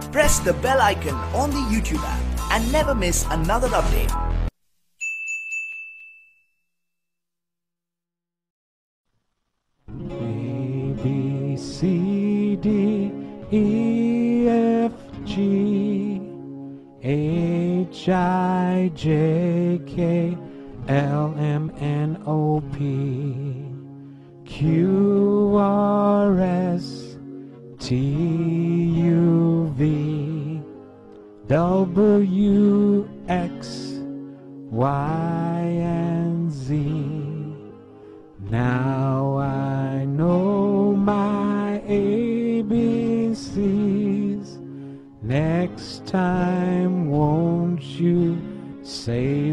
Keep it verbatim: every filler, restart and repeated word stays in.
Press the bell icon on the YouTube app and never miss another update. A, B, C, D, E, F, G, H, I, J, K, L, M, N, O, P, Q, R, S, T, U, V, W, X, Y, and Z. Now I know my A B Cs. Next time, won't you say